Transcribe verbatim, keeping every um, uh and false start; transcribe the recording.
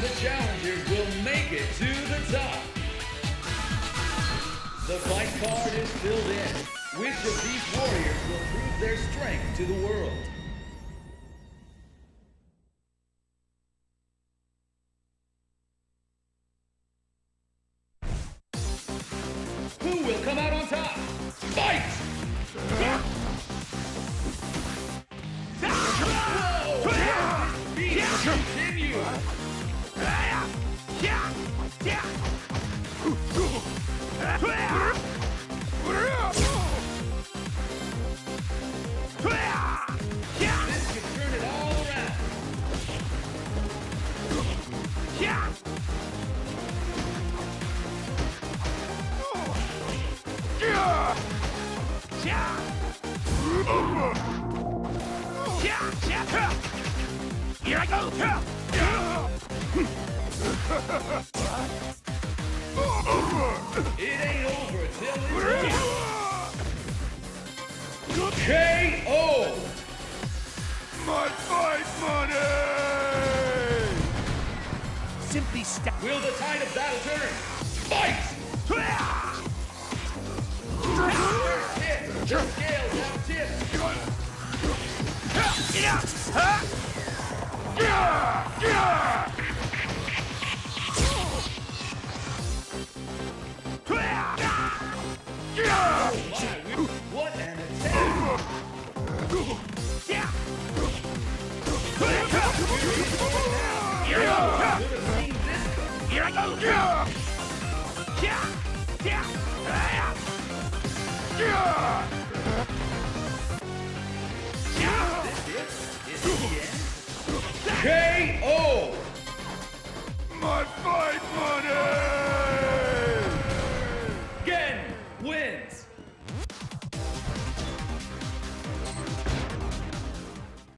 the challengers will make it to the top. The fight card is filled in. Which of these warriors will prove their strength to the world? Who will come out on top? Fight! Whoa! Beat continue! This can turn it all around. Here I go! It ain't over till it's over. K O! My fight money! Simply step. Will the tide of battle turn? Fight! First hit, the scales have tipped. Get out! Huh? Yeah! Yeah! Oh my, what an attack! Here I go! Here I go! K O! My